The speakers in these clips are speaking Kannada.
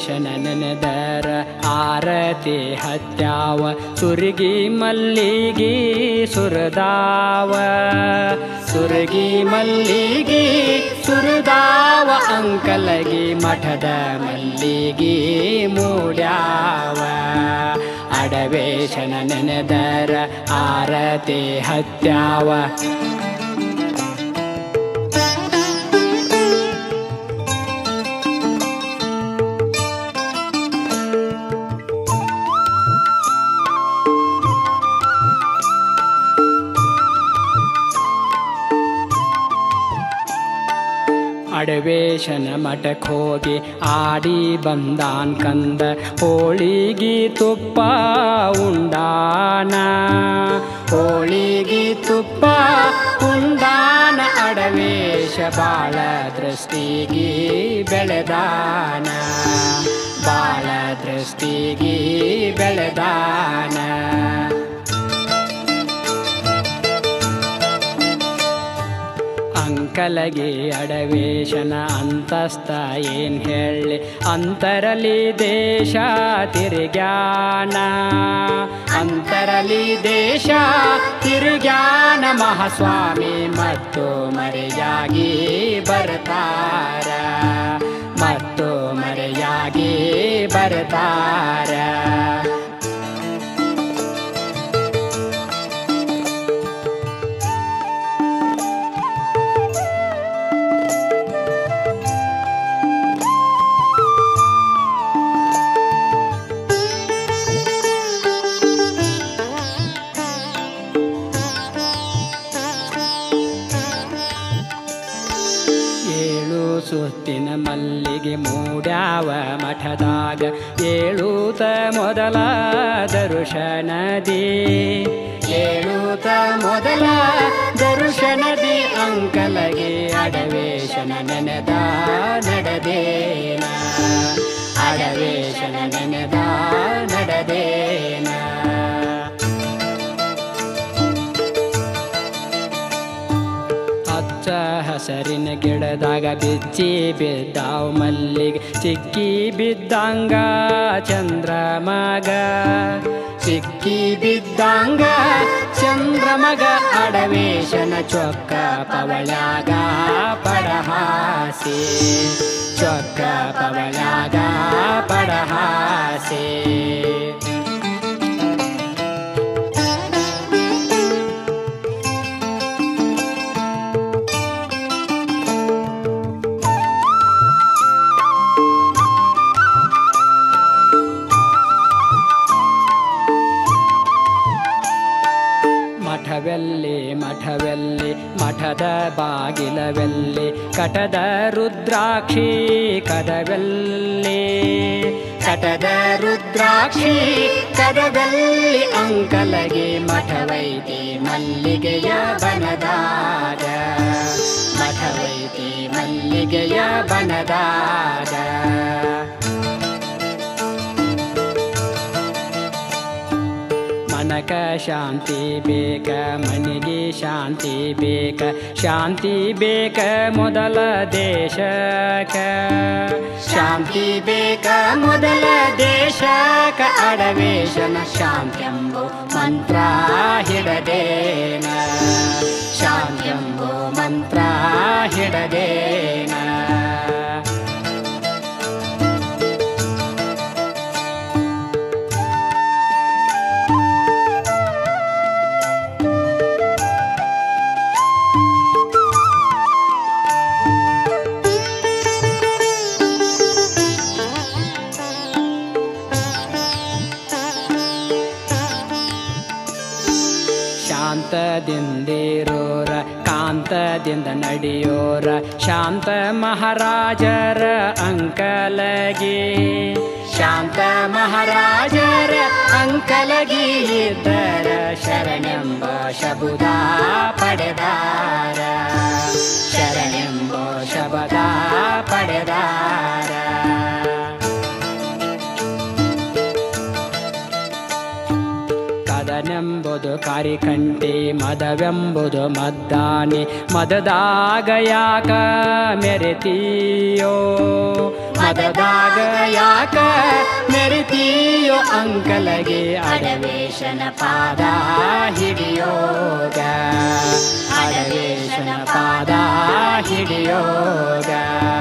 ಅಡವೇಶನ ನೆನೆದರ ಆರತಿ ಹತ್ಯಾವ ಸುರ್ಗಿ ಮಲ್ಲಿಗಿ ಸುರದಾವ ಸುರ್ಗಿ ಮಲ್ಲಿಗಿ ಸುರದಾವ ಅಂಕಲಗಿ ಮಠದ ಮಲ್ಲಿಗಿ ಮೂಡ್ಯಾವ ಅಡವೇಶನ ನೆನೆದರ ಆರತಿ ಹತ್ಯಾವ ಅಡವೇಶನ ಮಠಕ್ಕೆ ಹೋಗಿ ಆಡಿ ಬಂದಾನ್ ಕಂದ ಹೋಳಿಗಿ ತುಪ್ಪ ಉಂಡಾನ ಹೋಳಿಗಿ ತುಪ್ಪ ಉಂಡಾನ ಅಡವೇಶ ಬಾಳ ದೃಷ್ಟಿಗಿ ಬೆಳೆದಾನ ಬಾಳ ದೃಷ್ಟಿಗಿ ಬೆಳೆದಾನ ಅಂಕಲಗಿ ಅಡವೇಶನ ಅಂತಸ್ತ ಏನ್ ಹೇಳಿ ಅಂತರಲಿ ದೇಶ ತಿರುಗ್ಯಾನ ಅಂತರಲಿ ದೇಶ ತಿರುಗ್ಯಾನ ಮಹಾಸ್ವಾಮಿ ಮತ್ತು ಮರೆಯಾಗಿ ಬರ್ತಾರ ಮತ್ತು ಮರೆಯಾಗಿ ಬರ್ತಾರ ಸುತ್ತಿನ ಮಲ್ಲಿಗೆ ಮೂಡ್ಯಾವ ಮಠದಾಗ ಏಳೂತ ಮೊದಲ ದರುಶನದಿ ಏಳೂತ ಮೊದಲ ದರುಶನದಿ ಅಂಕಲಗೆ ಅಡವೇಶನ ನೆನೆದ ನಡೆದೇನ ಅಡವೇಶನ ನೆನೆದ ನಡೆದೇನ ಹಸರಿನ ಗಿಡದಾಗ ಬಿಚ್ಚಿ ಬಿದ್ದಾವ್ ಮಲ್ಲಿಗೆ ಸಿಕ್ಕಿ ಬಿದ್ದಂಗ ಚಂದ್ರಮಗ ಸಿಕ್ಕಿ ಬಿದ್ದಂಗ ಚಂದ್ರಮಗ ಅಡವೇಶನ ಚೊಕ್ಕ ಪವಳ್ಯಾಗ ಪಡಹಾಸಿ ಚೊಕ್ಕ ಪವಳ್ಯಾಗ ಪಡಹಾಸಿ ಮಠವೆಲ್ಲಿ ಮಠವೆಲ್ಲಿ ಮಠದ ಬಾಗಿಲವೆಲ್ಲಿ ಕಟದ ರುದ್ರಾಕ್ಷಿ ಕದವೆಲ್ಲಿ ಕಟದ ರುದ್ರಾಕ್ಷಿ ಕದವೆಲ್ಲಿ ಅಂಕಲಗೆ ಮಠವೈತಿ ಮಲ್ಲಿಗೆಯ ಬನದಾಗ ಮಠವೈತಿ ಮಲ್ಲಿಗೆಯ ಬನದಾಗ ಮನಕ ಶಾಂತಿ ಬೇಕ ಮನಿಗೆ ಶಾಂತಿ ಬೇಕ ಶಾಂತಿ ಬೇಕ ಮೊದಲ ದೇಶಕ ಶಾಂತಿ ಬೇಕ ಮೊದಲ ದೇಶಕ ಅಡವೇಶನ ಶಾಂತ್ಯಂಬೋ ಮಂತ್ರ ಹಿಡದೇನ ಶಾಂತ್ಯಂಬೋ ಮಂತ್ರ ಹಿಡದೇನ ಶಾಂತದಿಂದಿರೋರ ಕಾಂತದಿಂದ ನಡೆಯೋರ ಶಾಂತ ಮಹಾರಾಜರ ಅಂಕಲಗಿ ಶಾಂತ ಮಹಾರಾಜರ ಅಂಕಲಗಿ ಇದ್ದರ ಶರಣೆಂಬ ಶಬುದ ಪಡೆದಾರ ಶರಣೆಂಬ ಶಬದ ಪಡೆದಾರ ಕದನೆಂಬ ಮದವೆಂಬುದು ಕಾರಿಕಂಟಿ ಮದವೆಂಬುದು ಮದ್ದಾನಿ ಮದದಾಗ ಯಾಕ ಮೆರೆತೀಯೋ ಮದದಾಗ ಯಾಕ ಮೆರೆತೀಯೋ ಅಂಕಲಗೆ ಅಡವೇಶನ ಪಾದ ಹಿಡಿಯೋಗ ಅಡವೇಶನ ಪಾದ ಹಿಡಿಯೋಗ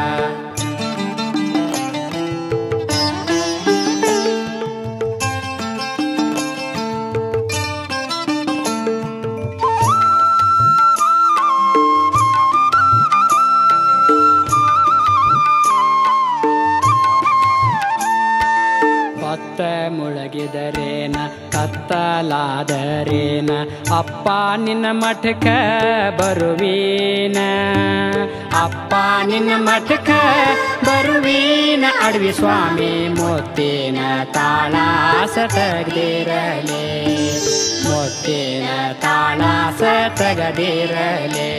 ಮುಳಗಿದರೇನ ಕತ್ತಲಾದರೇನ ಅಪ್ಪ ನಿನ್ನ ಮಠಕ ಬರುವೀನ ಅಪ್ಪ ನಿನ್ನ ಮಠಕ ಬರುವೀನ ಅಡವಿ ಸ್ವಾಮಿ ಮುತ್ತಿನ ತಾಳಾಸ ತೆಗೆದಿರಲೇ ಮುತ್ತಿನ ತಾಳಾಸ ತೆಗೆದಿರಲೇ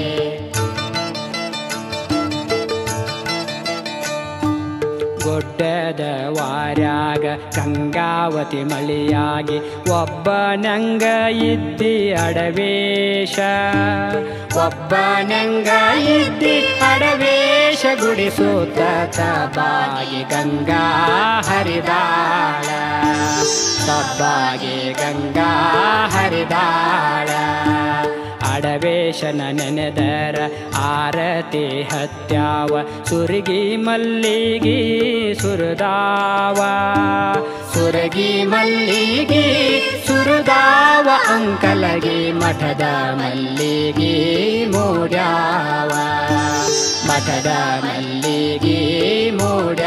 ಗುಡ್ಡದ ವಾರ್ಯಾಗ ಗಂಗಾವತಿ ಮಳಿಯಾಗಿ ಒಬ್ಬನಂಗ ಇದ್ದಿ ಅಡವೇಶ ಒಬ್ಬನಂಗ ಇದ್ದಿ ಅಡವೇಶ ಗುಡಿಸುತ್ತ ತಬ್ಬಾಗಿ ಗಂಗಾ ಹರಿದಾಳ ತಬ್ಬಾಗಿ ಗಂಗಾ ಹರಿದಾಳ ಅಡವೇಶನ ನೆನೆದರ ಆರತಿ ಹತ್ಯಾವ ಸುರಗಿ ಮಲ್ಲಿಗಿ ಸುರದಾವ ಸುರಗಿ ಮಲ್ಲಿಗಿ ಸುರದಾವ ಅಂಕಲಗಿ ಮಠದ ಮಲ್ಲಿಗಿ ಮೂಡ್ಯಾವ ಮಠದ ಮಲ್ಲಿಗಿ ಮೂಡ್ಯಾವ